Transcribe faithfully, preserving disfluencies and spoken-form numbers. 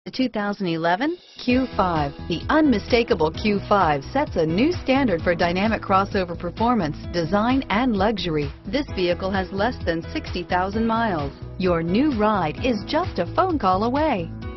The two thousand eleven Q five. The unmistakable Q five sets a new standard for dynamic crossover performance, design, and luxury. This vehicle has less than sixty thousand miles. Your new ride is just a phone call away.